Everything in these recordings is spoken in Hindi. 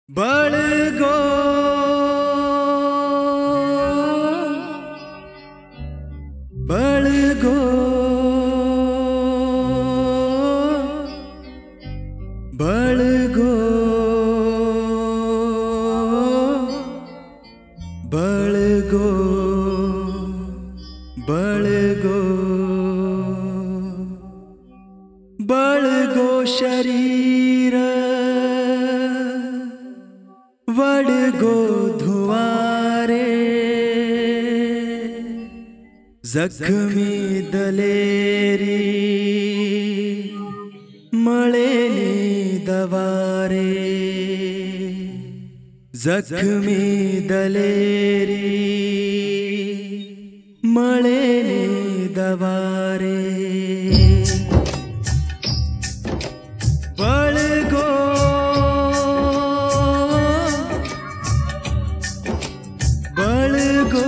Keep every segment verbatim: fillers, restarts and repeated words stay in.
बड़गो बड़गो बड़गो बड़गो बड़गो बड़गो शरीर वड़गो धुआरे जख्मी दलेरी मळेनी दवारे जख्मी दलेरी मळेनी दवारे बड़गो बड़गो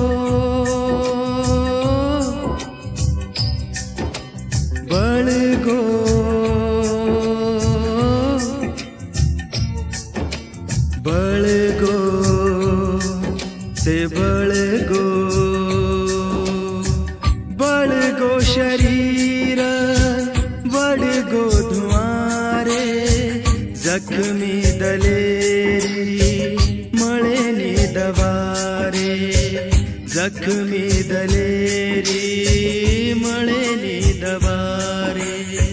बड़गो बड़गो से बड़गो बड़गो शरीर बड़गो धुआरे जख्मी दलेरी मळेनी दवारे जख्मी दलेरी मळेनी दवारे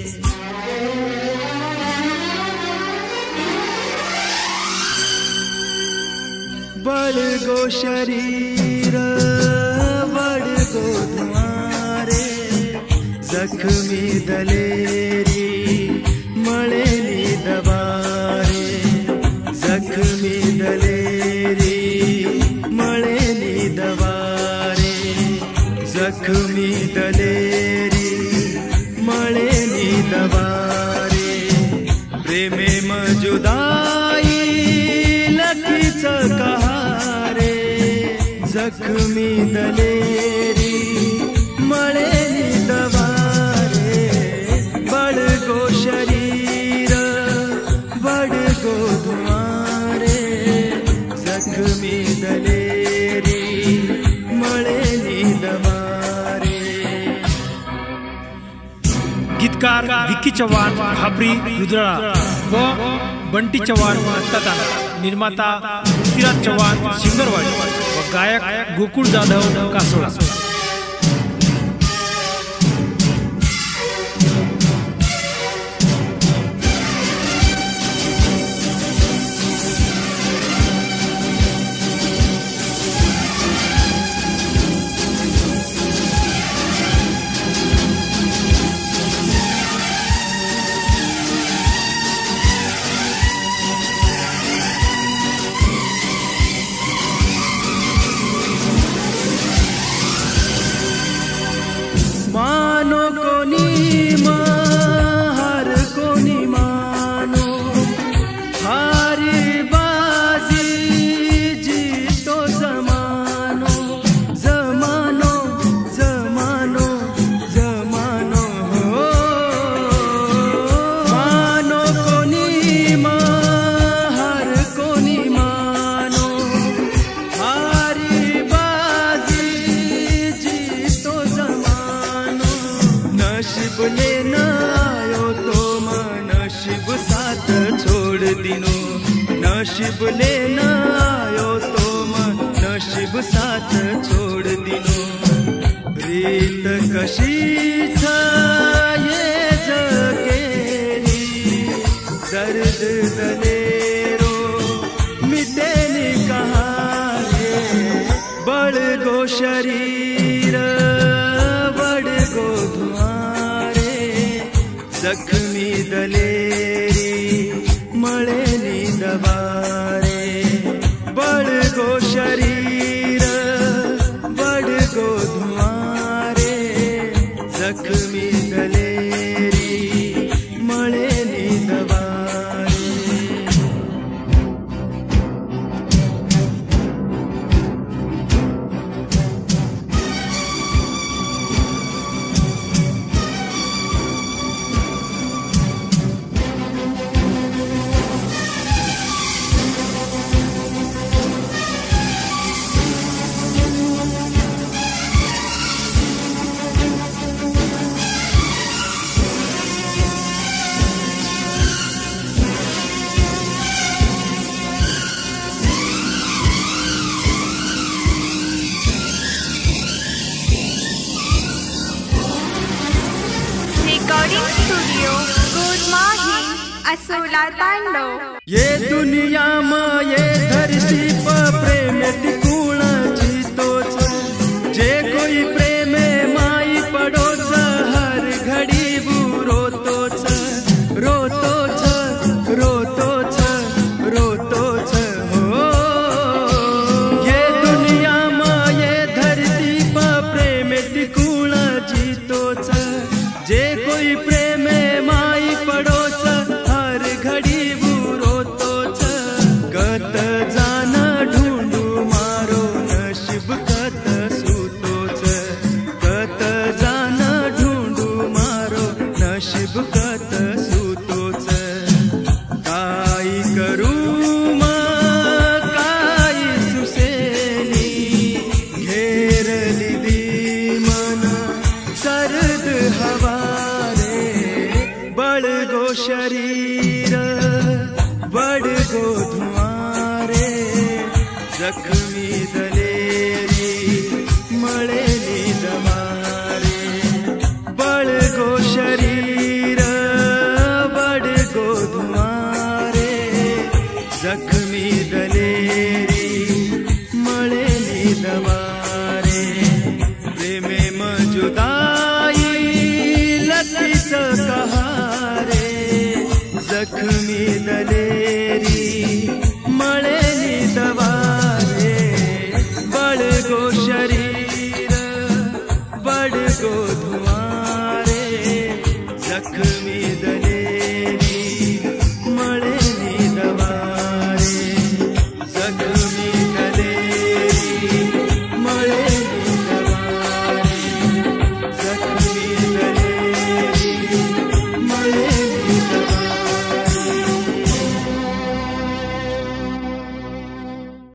बड़गो शरीर बड़गो धुआरे जख्मी दलेरी मळेनी दवारे जख्मी दलेरी मळेनी दवारे जख्मी दलेरी मळेनी दवारे प्रेमे मजुदाई लकीच कहारे जख्मी दलेरी मळेनी दवारे बड़गो शरीर बड़गो धुआरे जख्मी दलेरी मळेनी दवारे। गीतकार विक्की चव्हाण, भाबरी रुद्रळा व बंटी चव्हाण अंतताना, निर्माता पृथ्वीराज चव्हाण शिंगरवाडी व गायक गोकुळ जाधव कासोळा। मानो कोनी मार कोनी मानो हारी बाजी जीतो जमानो जमानो जमानो जमानो हो मानो कोनी मार कोनी मानो हारी बाजी जीतो जमानो नशीब लेना आयो तो नशीब साथ छोड़ दिनो नशीब लेना आयो तो नशीब साथ छोड़ दिनो रीत कशीच ये जगेली दर्द दलेरो मिटेनी कहारे बड़गो शरीर बड़गो धुआरे जख्मी दलेरी मळेनी दवारे बड़गो शरीर बड़गो धुआरे जख्मी दलेरी मळेनी दवारे। असोलार पांडो। ये दुनिया में ये धरती पर प्रेम तिकुण जीतो छ, जे कोई प्रेम माई पड़ो छ, हर घड़ी वो रोतो छ, रोतो छ, रोतो छ, रोतो छ हो। ये दुनिया में ये धरती पर प्रेम तिकुण जीतो छ, जे कोई प्रेम माई पड़ो छ, हर घड़ी वो रोतो छ। कत जाना ढूंढू मारो नशीब कत सूतो छ, कत जाना ढूंढू मारो नशीब कत सूतो छ। काई करूं मां काई सुसेनी, घेर लीधी मन सर्द हवा रे। बड़ गो शरीर बड़ गो धुआं रे, जख्मी दलेरी मळेली दमारे। बड़ गो शरीर बड़ गो धुआं रे, जख्मी दलेरी मळेली दमारे। प्रेमे म जुदाई लतीच कहारे, जख्मी दलेरी मळेली दवारे। बड़ गो शरीर बड़ गो धुआं रे, जख्मी